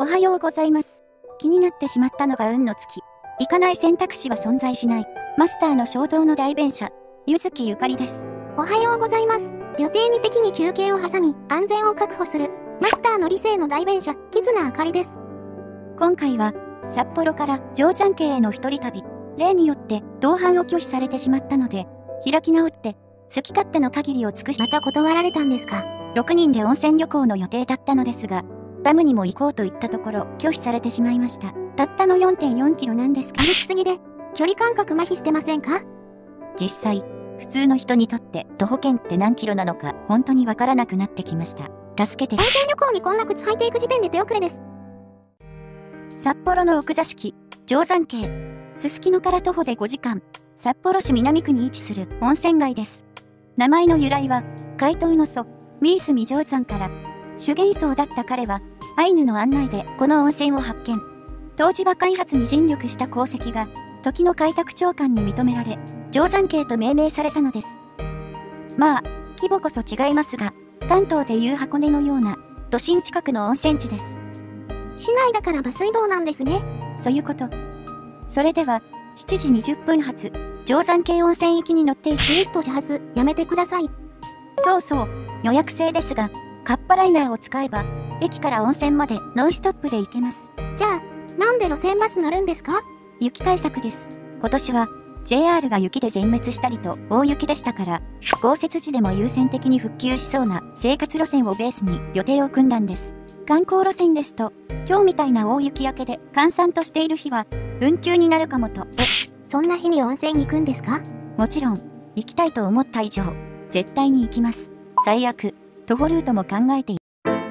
おはようございます。気になってしまったのが運の月。行かない選択肢は存在しない。マスターの衝動の代弁者、柚月ゆかりです。 おはようございます。予定に適に休憩を挟み、安全を確保する。マスターの理性の代弁者、木綱あかりです。 今回は、札幌から定山渓への一人旅。例によって同伴を拒否されてしまったので、開き直って、好き勝手の限りを尽くし、 また断られたんですか ？6人で温泉旅行の予定だったのですが、ダムにも行こうと言ったところ、拒否されてしまいました。たったの 4.4 キロなんですけど。 歩きすぎで、距離感覚麻痺してませんか？ 実際、普通の人にとって徒歩圏って何キロなのか本当にわからなくなってきました。助けて。 温泉旅行にこんな靴履いていく時点で手遅れです。 札幌の奥座敷、定山渓。すすきのから徒歩で5時間。札幌市南区に位置する温泉街です。名前の由来は、海東の祖、三角定山から、修験僧だった彼は、アイヌの案内でこの温泉を発見。当時は開発に尽力した功績が、時の開拓長官に認められ、定山渓と命名されたのです。まあ、規模こそ違いますが、関東でいう箱根のような、都心近くの温泉地です。 市内だから馬水道なんですね。 そういうこと。それでは、7時20分発、定山渓温泉行きに乗っていく。 始発、やめてください。 そうそう、予約制ですが、カッパライナーを使えば、駅から温泉までノンストップで行けます。 じゃあ、なんで路線バス乗るんですか？ 雪対策です。今年は、JR が雪で全滅したりと大雪でしたから、豪雪地でも優先的に復旧しそうな生活路線をベースに予定を組んだんです。観光路線ですと、今日みたいな大雪明けで閑散としている日は、運休になるかもと。 そんな日に温泉に行くんですか？ もちろん、行きたいと思った以上、絶対に行きます。最悪、徒歩ルートも考えて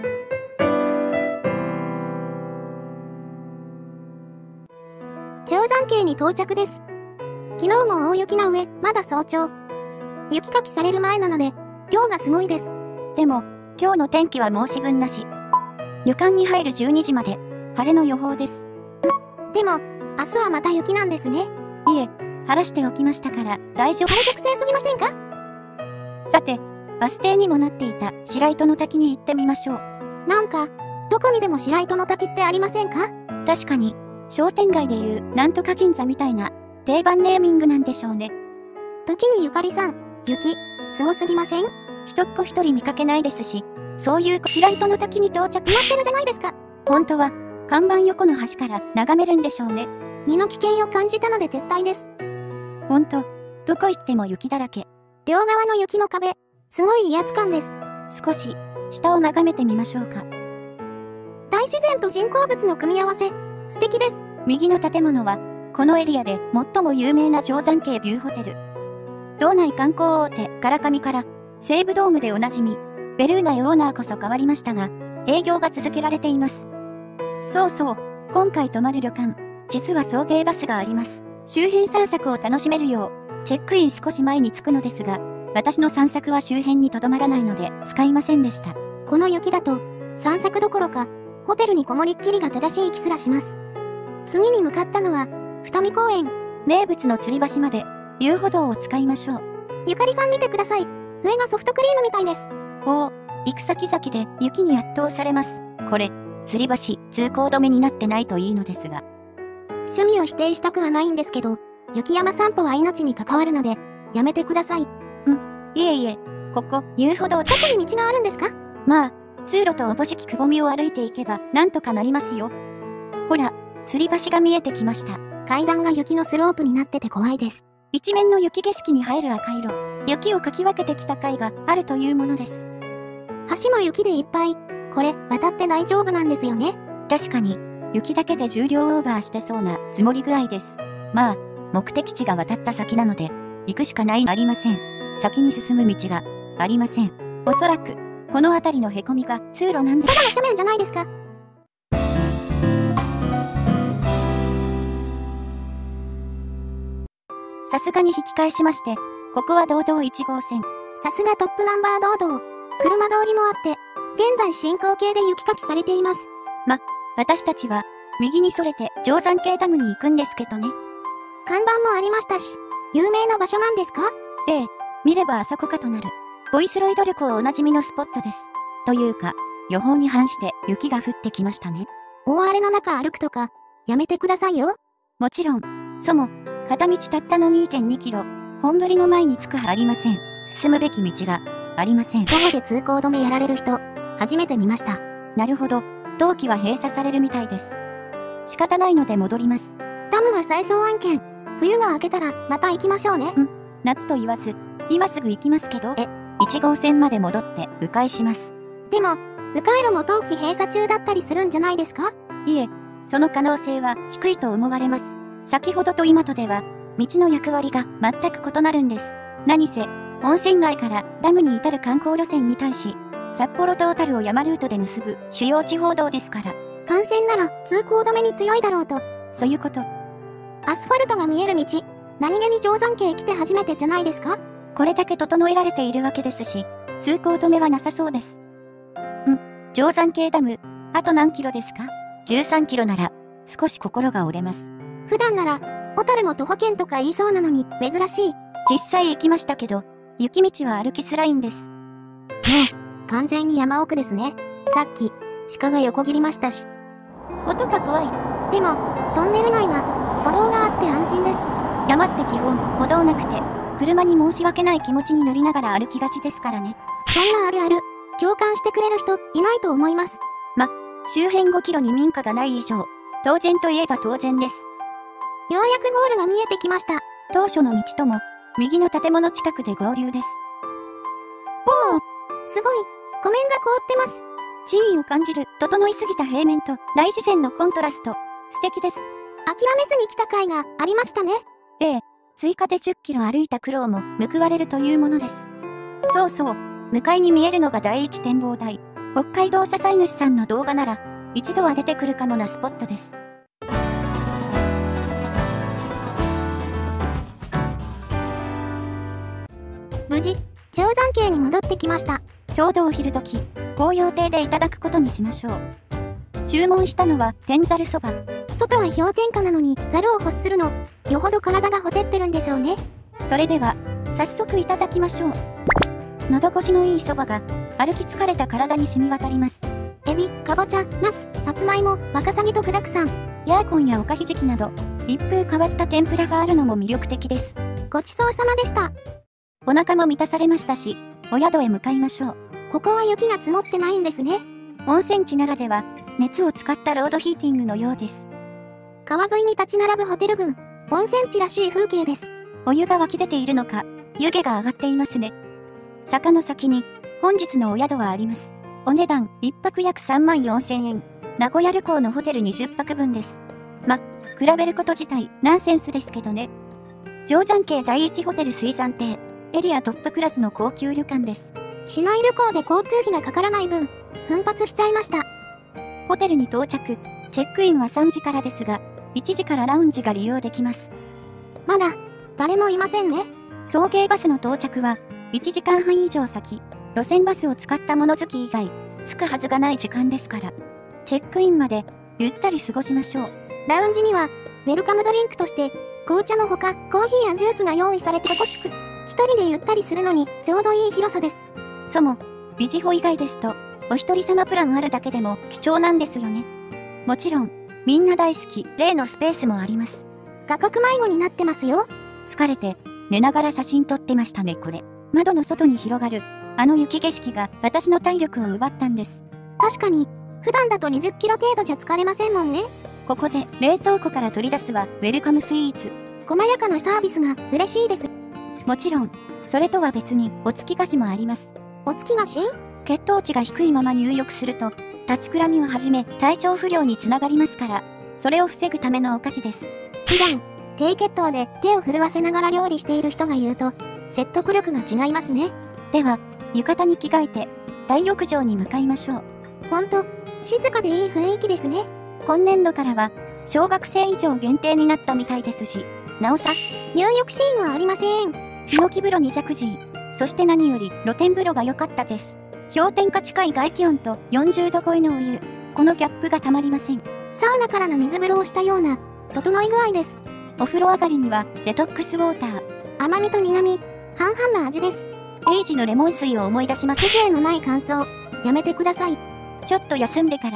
定山渓に到着です。昨日も大雪な上、まだ早朝。雪かきされる前なので、量がすごいです。 でも、今日の天気は申し分なし。旅館に入る12時まで、晴れの予報です。 でも、明日はまた雪なんですね。 いえ、晴らしておきましたから大丈夫。 晴れ特性すぎませんか？ さて、バス停にもなっていた白糸の滝に行ってみましょう。 なんか、どこにでも白糸の滝ってありませんか？ 確かに、商店街でいうなんとか銀座みたいな定番ネーミングなんでしょうね。 時にゆかりさん、雪、すごすぎません？ 一っ子一人見かけないですし、そういう白糸の滝に到着決まってるじゃないですか。 本当は、看板横の端から眺めるんでしょうね。 身の危険を感じたので撤退です。 ほんと、どこ行っても雪だらけ。 両側の雪の壁、すごい威圧感です。 少し、下を眺めてみましょうか。 大自然と人工物の組み合わせ、素敵です。 右の建物は、このエリアで最も有名な定山渓ビューホテル。道内観光大手、唐上から、西武ドームでおなじみ、ベルーナへオーナーこそ変わりましたが、営業が続けられています。そうそう、今回泊まる旅館、実は送迎バスがあります。周辺散策を楽しめるよう、チェックイン少し前に着くのですが、私の散策は周辺にとどまらないので、使いませんでした。 この雪だと、散策どころか、ホテルにこもりっきりが正しい気すらします。次に向かったのは、二見公園。 名物の吊り橋まで、遊歩道を使いましょう。 ゆかりさん見てください。上がソフトクリームみたいです。 おお、行く先々で雪に圧倒されます。これ、吊り橋、通行止めになってないといいのですが。 趣味を否定したくはないんですけど、雪山散歩は命に関わるので、やめてください。 いえいえ、ここ、遊歩道、 どこに道があるんですか？ まあ、通路とおぼしきくぼみを歩いていけば、なんとかなりますよ。ほら、吊り橋が見えてきました。 階段が雪のスロープになってて怖いです。 一面の雪景色に映える赤色、雪をかき分けてきた貝があるというものです。 橋も雪でいっぱい。これ、渡って大丈夫なんですよね？ 確かに、雪だけで重量オーバーしてそうな積もり具合です。まあ、目的地が渡った先なので、行くしかないありません。先に進む道がありません。おそらく、この辺りのへこみが通路なんです。 ただの斜面じゃないですか。 さすがに引き返しまして、ここは道道1号線。 さすがトップナンバー堂々。車通りもあって、現在進行形で雪かきされています。 私たちは、右にそれて定山渓ダムに行くんですけどね。 看板もありましたし、有名な場所なんですか？ ええ、見ればあそこかとなる。ボイスロイド旅行おなじみのスポットです。というか、予報に反して雪が降ってきましたね。 大荒れの中歩くとか、やめてくださいよ。 もちろん、片道たったの 2.2 キロ、本降りの前に着くはありません。進むべき道がありません。 徒歩で通行止めやられる人、初めて見ました。 なるほど、冬季は閉鎖されるみたいです。仕方ないので戻ります。 ダムは再送案件。冬が明けたらまた行きましょうね。 夏と言わず、今すぐ行きますけど、1号線まで戻って迂回します。 でも、迂回路も冬季閉鎖中だったりするんじゃないですか？ いえ、その可能性は低いと思われます。先ほどと今とでは、道の役割が全く異なるんです。何せ、温泉街からダムに至る観光路線に対し、札幌と小樽を山ルートで結ぶ主要地方道ですから。 幹線なら通行止めに強いだろうと。 そういうこと。 アスファルトが見える道、何気に定山渓来て初めてじゃないですか？ これだけ整えられているわけですし、通行止めはなさそうです。定山渓ダム、あと何キロですか？13キロなら、少し心が折れます。 普段なら、小樽も徒歩圏とか言いそうなのに、珍しい。 実際行きましたけど、雪道は歩きづらいんです。 完全に山奥ですね。さっき、鹿が横切りましたし。 音が怖い。 でも、トンネル内は、歩道があって安心です。 山って基本、歩道なくて、車に申し訳ない気持ちになりながら歩きがちですからね。 そんなあるある、共感してくれる人、いないと思います。 周辺5キロに民家がない以上、当然といえば当然です。 ようやくゴールが見えてきました。 当初の道とも、右の建物近くで合流です。 おお、すごい、湖面が凍ってます。 地位を感じる、整いすぎた平面と大自然のコントラスト、素敵です。 諦めずに来た甲斐がありましたね。 追加で10キロ歩いた苦労も報われるというものです。そうそう、向かいに見えるのが第一展望台。北海道社債主さんの動画なら、一度は出てくるかもなスポットです。 無事、定山渓に戻ってきました。 ちょうどお昼時、紅葉亭でいただくことにしましょう。注文したのは天ざるそば。 外は氷点下なのにざるを欲するの、よほど体がほてってるんでしょうね。 それでは、早速いただきましょう。喉越しのいいそばが、歩き疲れた体に染み渡ります。 エビ、かぼちゃ、ナス、さつまいも、ワカサギと具沢山。 ヤーコンやおかひじきなど、一風変わった天ぷらがあるのも魅力的です。 ごちそうさまでした。 お腹も満たされましたし、お宿へ向かいましょう。 ここは雪が積もってないんですね。 温泉地ならでは、熱を使ったロードヒーティングのようです。 川沿いに立ち並ぶホテル群、温泉地らしい風景です。 お湯が湧き出ているのか、湯気が上がっていますね。坂の先に、本日のお宿はあります。お値段、1泊約34,000円。名古屋旅行のホテル20泊分です。比べること自体、ナンセンスですけどね。定山渓第一ホテル水産亭。エリアトップクラスの高級旅館です。 市内旅行で交通費がかからない分、奮発しちゃいました。 ホテルに到着。チェックインは3時からですが、1時からラウンジが利用できます。 まだ、誰もいませんね。 送迎バスの到着は、1時間半以上先、路線バスを使った物好き以外、着くはずがない時間ですから、チェックインまで、ゆったり過ごしましょう。 ラウンジには、ウェルカムドリンクとして、紅茶のほか、コーヒーやジュースが用意されておとしく、一人でゆったりするのに、ちょうどいい広さです。 ビジホ以外ですと、お一人様プランあるだけでも貴重なんですよね。もちろん、みんな大好き、例のスペースもあります。 画角迷子になってますよ。 疲れて、寝ながら写真撮ってましたね、これ。窓の外に広がる、あの雪景色が私の体力を奪ったんです。 確かに、普段だと20キロ程度じゃ疲れませんもんね。 ここで冷蔵庫から取り出すはウェルカムスイーツ。 細やかなサービスが嬉しいです。 もちろん、それとは別にお付き菓子もあります。 お付き菓子？ 血糖値が低いまま入浴すると、立ちくらみをはじめ体調不良につながりますから、それを防ぐためのお菓子です。 普段、低血糖で手を震わせながら料理している人が言うと、説得力が違いますね。 では、浴衣に着替えて、大浴場に向かいましょう。 ほんと、静かでいい雰囲気ですね。 今年度からは、小学生以上限定になったみたいですし、なおさ、 入浴シーンはありません。 日置風呂にジャクジー。そして何より露天風呂が良かったです。氷点下近い外気温と40度超えのお湯。このギャップがたまりません。 サウナからの水風呂をしたような、整い具合です。 お風呂上がりにはデトックスウォーター。 甘みと苦み、半々の味です。 エイジのレモン水を思い出します。 風情のない感想、やめてください。 ちょっと休んでから、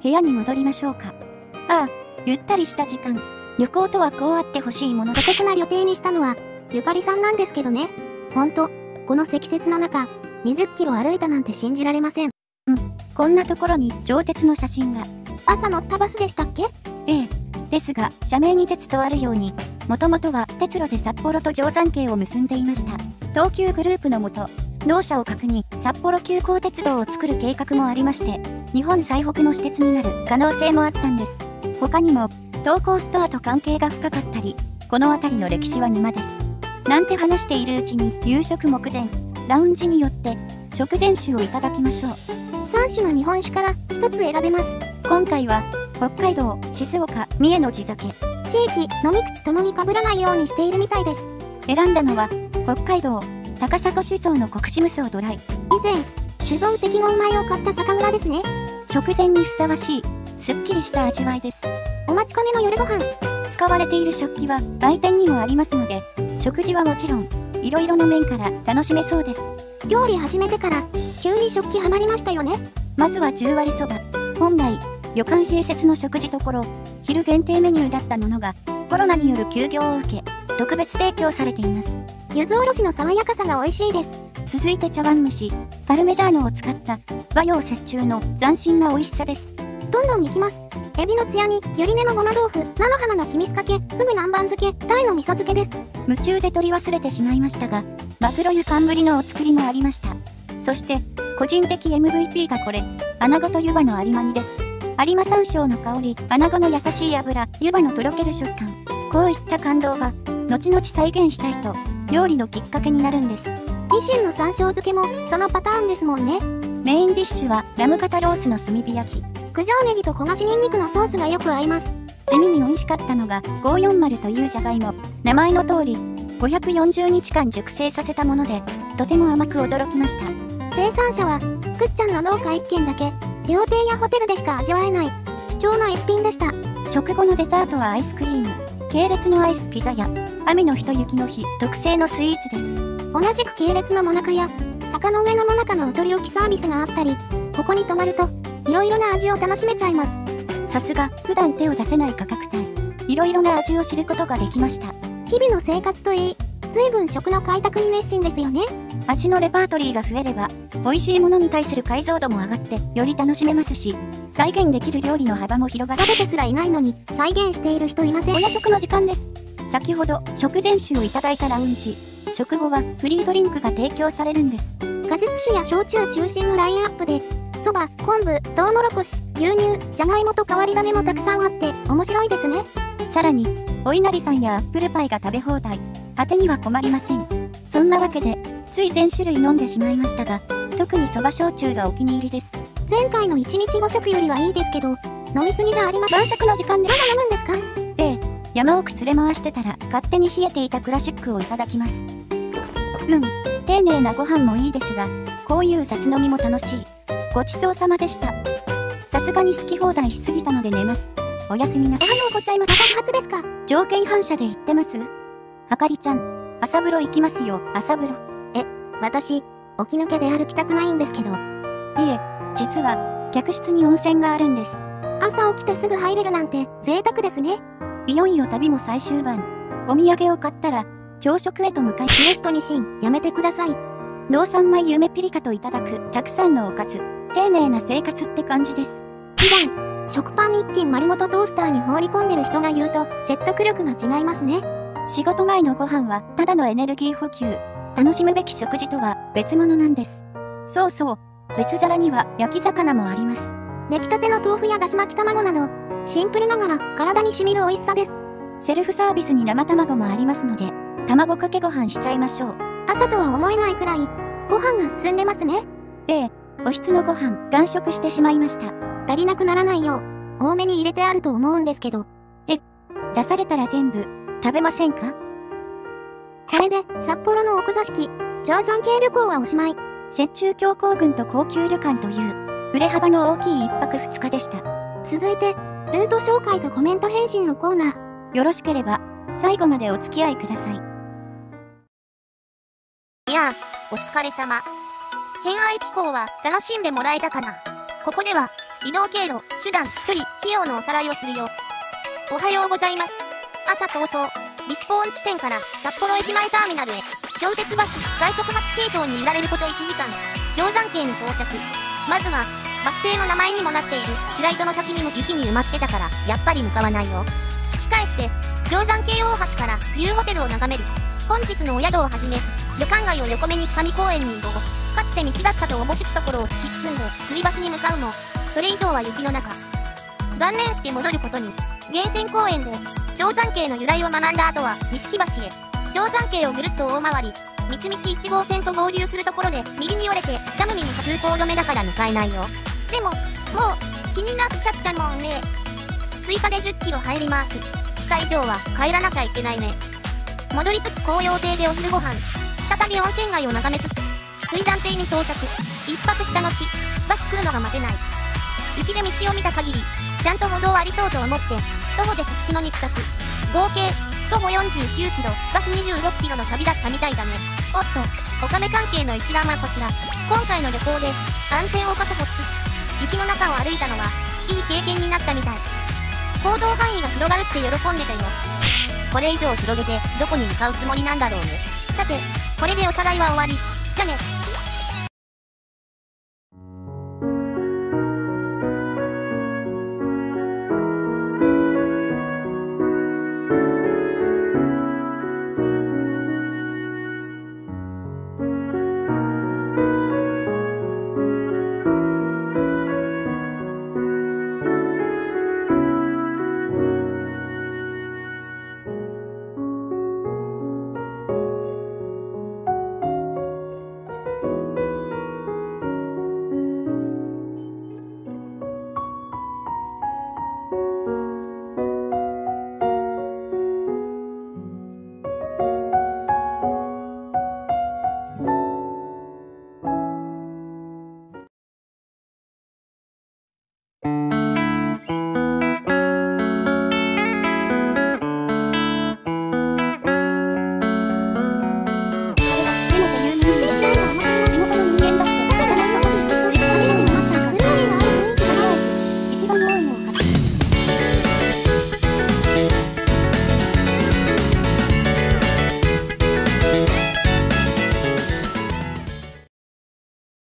部屋に戻りましょうか。ああ、ゆったりした時間。旅行とはこうあってほしいもの。 お得な旅程にしたのは、ゆかりさんなんですけどね。ほんと、この積雪の中、20キロ歩いたなんて信じられません。 こんなところに上鉄の写真が。 朝乗ったバスでしたっけ？ ええ。ですが、社名に鉄とあるように、もともとは鉄路で札幌と定山渓を結んでいました。東急グループのもと、同社を核に札幌急行鉄道を作る計画もありまして、日本最北の私鉄になる可能性もあったんです。他にも、東高ストアと関係が深かったり、この辺りの歴史は沼です。なんて話しているうちに夕食目前、ラウンジによって食前酒をいただきましょう。 3種の日本酒から1つ選べます。 今回は、北海道、静岡、三重の地酒。 地域、飲み口ともに被らないようにしているみたいです。 選んだのは、北海道、高砂酒造の国士無双ドライ。 以前、酒造適合米を買った酒蔵ですね。 食前にふさわしい、すっきりした味わいです。 お待ちかねの夜ご飯。 使われている食器は売店にもありますので、食事はもちろん、いろいろな面から楽しめそうです。 料理始めてから、急に食器ハマりましたよね。 まずは10割そば。本来、旅館併設の食事処、昼限定メニューだったものが、コロナによる休業を受け、特別提供されています。 柚子おろしの爽やかさが美味しいです。 続いて茶碗蒸し、パルメジャーノを使った和洋折衷の斬新な美味しさです。 どんどんいきます。エビのつやに、ゆり根のごま豆腐、菜の花の秘密かけ、フグ南蛮漬け、鯛の味噌漬けです。 夢中で取り忘れてしまいましたが、マグロや寒ぶりのお作りもありました。そして、個人的 MVP がこれ、穴子と湯葉の有馬煮です。有馬山椒の香り、穴子の優しい油、湯葉のとろける食感。こういった感動が、後々再現したいと、料理のきっかけになるんです。 ニシンの山椒漬けも、そのパターンですもんね。 メインディッシュは、ラム肩ロースの炭火焼き。 九条ネギと焦がしニンニクのソースがよく合います。 地味に美味しかったのが、540というじゃがいも。名前の通り、540日間熟成させたもので、とても甘く驚きました。 生産者は、くっちゃんの農家1軒だけ、料亭やホテルでしか味わえない、貴重な一品でした。 食後のデザートはアイスクリーム。系列のアイスピザや、雨の日と雪の日、特製のスイーツです。 同じく系列のもなかや、坂の上のもなかのお取り置きサービスがあったり、ここに泊まると、いろいろな味を楽しめちゃいます。 さすが、普段手を出せない価格帯。いろいろな味を知ることができました。 日々の生活といい、随分食の開拓に熱心ですよね。 味のレパートリーが増えれば、美味しいものに対する解像度も上がって、より楽しめますし、再現できる料理の幅も広がって。 食べてすらいないのに、再現している人いません。 お夜食の時間です。先ほど、食前酒をいただいたラウンジ。食後はフリードリンクが提供されるんです。 果実酒や焼酎中心のラインアップで、そば、昆布、トウモロコシ、牛乳、じゃがいもと変わり種もたくさんあって面白いですね。 さらに、お稲荷さんやアップルパイが食べ放題。当てには困りません。そんなわけで、つい全種類飲んでしまいましたが、特にそば焼酎がお気に入りです。 前回の1日5食よりはいいですけど、飲みすぎじゃありません。 晩酌の時間です。 まだ飲むんですか？ ええ、山奥連れ回してたら勝手に冷えていたクラシックをいただきます。丁寧なご飯もいいですが、こういう雑飲みも楽しい。ごちそうさまでした。さすがに好き放題しすぎたので寝ます。おやすみなさい。 おはようございます。爆発ですか？ 条件反射で言ってます？あかりちゃん、朝風呂行きますよ、朝風呂。 私、起き抜けで歩きたくないんですけど。 いえ、実は、客室に温泉があるんです。 朝起きてすぐ入れるなんて贅沢ですね。 いよいよ旅も最終盤。お土産を買ったら、朝食へと向かい、 デュエットにシン、やめてください。 農産米夢ピリカといただく、たくさんのおかず。丁寧な生活って感じです。 普段、食パン一斤丸ごとトースターに放り込んでる人が言うと、説得力が違いますね。 仕事前のご飯は、ただのエネルギー補給。楽しむべき食事とは別物なんです。そうそう、別皿には焼き魚もあります。 出来たての豆腐やだし巻き卵など、シンプルながら体に染みる美味しさです。 セルフサービスに生卵もありますので、卵かけご飯しちゃいましょう。 朝とは思えないくらい、ご飯が進んでますね。 ええ、おひつのご飯、完食してしまいました。 足りなくならないよう、多めに入れてあると思うんですけど。 出されたら全部、食べませんか？ これで、札幌の奥座敷、定山渓旅行はおしまい。 雪中峡行軍と高級旅館という、振れ幅の大きい1泊2日でした。 続いて、ルート紹介とコメント返信のコーナー。 よろしければ、最後までお付き合いください。 いやあ、お疲れ様。偏愛気候は楽しんでもらえたかな。ここでは、 移動経路、手段、距離、費用のおさらいをするよ。おはようございます。朝早々、リスポーン地点から札幌駅前ターミナルへ、上鉄バス、快速8系統に揺られること1時間、定山渓に到着。まずは、バス停の名前にもなっている白糸の先にも雪に埋まってたから、やっぱり向かわないよ。引き返して、定山渓大橋からビューホテルを眺める。本日のお宿をはじめ、旅館街を横目に上公園に移動。かつて道だったとおぼしきところを突き進んで、吊り橋に向かうも、それ以上は雪の中。断念して戻ることに。源泉公園で、定山渓の由来を学んだ後は、錦橋へ。定山渓をぐるっと大回り。道々1号線と合流するところで、右に折れて、ダムに向か通行止めだから向かえないよ。でも、もう、気になっちゃったもんね。追加で10キロ入ります。2日以上は帰らなきゃいけないね。戻りつつ紅葉亭でお昼ご飯。再び温泉街を眺めつつ、水山亭に到着。一泊した後、バス来るのが待てない。雪で道を見た限り、ちゃんと歩道ありそうと思って、徒歩ですすきのに帰宅。合計、徒歩49キロ、バス26キロの旅だったみたいだね。おっと、お金関係の一覧はこちら。今回の旅行で、安全を確保しつつ、雪の中を歩いたのは、いい経験になったみたい。行動範囲が広がるって喜んでたよ。これ以上広げて、どこに向かうつもりなんだろうね。さて、これでお互いは終わり。じゃね。